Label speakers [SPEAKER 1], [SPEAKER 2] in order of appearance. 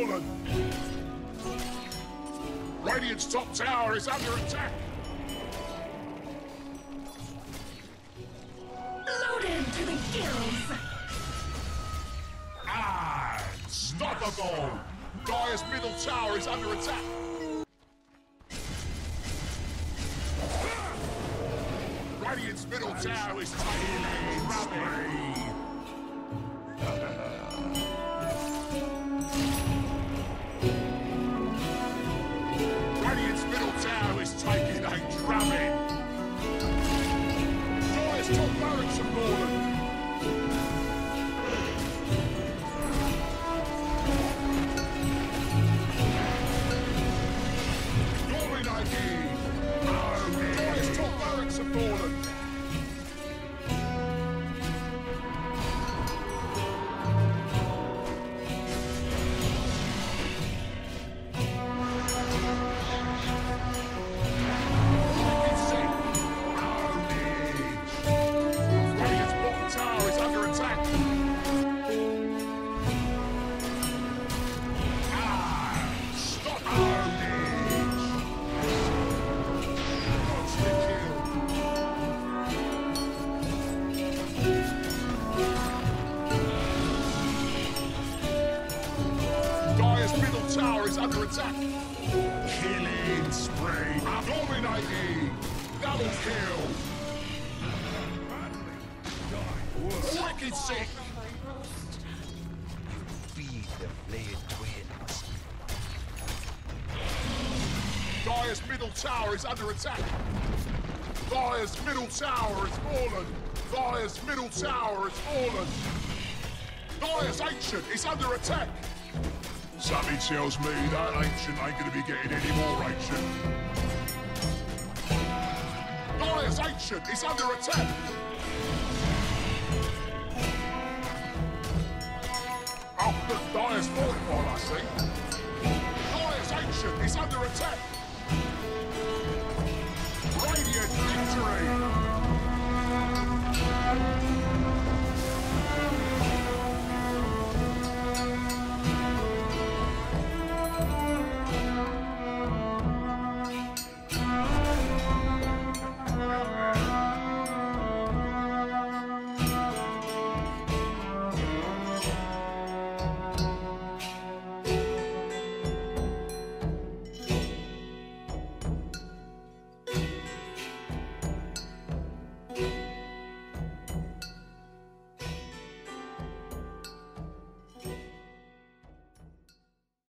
[SPEAKER 1] fallen. Radiant's top tower is under attack.
[SPEAKER 2] Loaded to the gills.
[SPEAKER 1] Unstoppable. Dire's middle tower is under attack. Radiant's middle tower is taking a rubbish. Radiant's middle tower is taking a drubbing. Dire's top barracks have fallen. Dominating. Dire's top barracks have fallen. Dire's middle tower is under attack. Killing spree. Dominating. Double kill. Wicked sick.
[SPEAKER 3] Feed the flayed twins.
[SPEAKER 1] Dire's middle tower is under attack. Dire's middle tower has fallen. Dire's middle tower has fallen. Dire's ancient is under attack. Something tells me that ancient ain't gonna be getting any more ancient. Dire's ancient is under attack. Oh, look, Dire's fortified, I see.